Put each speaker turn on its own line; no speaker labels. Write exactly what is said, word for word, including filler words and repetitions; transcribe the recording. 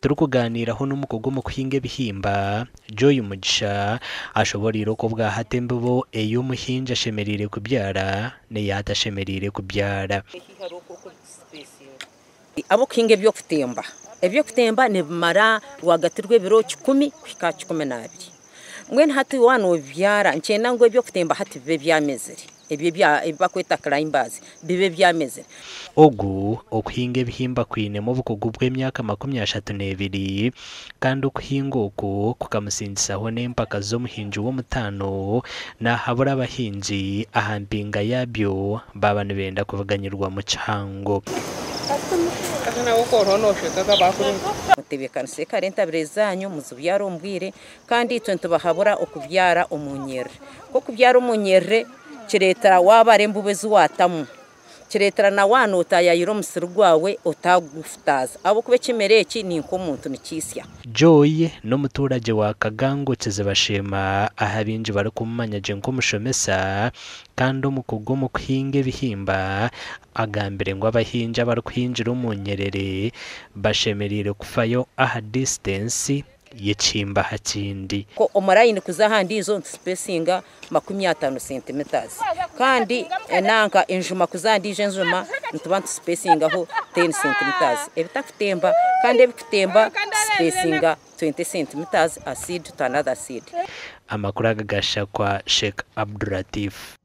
turi kuganiraho n'umukogo mu kuhinga ibihimba Joy Mugisha ashobora iro ko bwahatembe bo eyo muhinja shemerire kubyara ne yatashemerire kubyara
abo kinge byo kutemba ebyo kutemba ne mara rwagatirwe biro kumi kwika kumi na abiri mwene hati wano byara ncyenda ngo ebyo kutemba hati bibe byamezere ebyo bya bakweta climbers bibe byamezere
ogu okuhinga ebihimba kwine mu bukogo bw'emyaka makumyabiri n'ebiri kandi okuhinga oku kukamusindisaho n'empaka z'omuhinji w'omutano nahabura abahinji aha mpinga yabyo baba nibenda kuvuganyirwa mu kihango
mutebekanise karenta birezanyu muzubyara ombwire kandi itwe ntubahabura okubyara omunyerre ko kubyara omunyerre kiretera wabare mbubezi watamu kiretera na wano utayayiro musiri gwawe utagufutaza abo kube kimereki ni nko muntu nikisya
Joy no muturage wa Kagango kizabashema ahabinji bari kumanya je nko mushomesa kandi umukogo mu kuhinga ibihimba agambire ngo abahinja bari kuhinjira umunyerere bashemerire kufayo aha distance yechimba hakindi
ko omaraini kuzahandi izo spacinga makumi atanu centimeters kandi enanka enjuma kuzandije enjuma ntubantu spacinga ho ten centimeters ebitakutemba kandi ebikutemba spacinga twenty centimeters a seed to another seed.
Amakuru agagasha kwa Sheikh Abdulatif.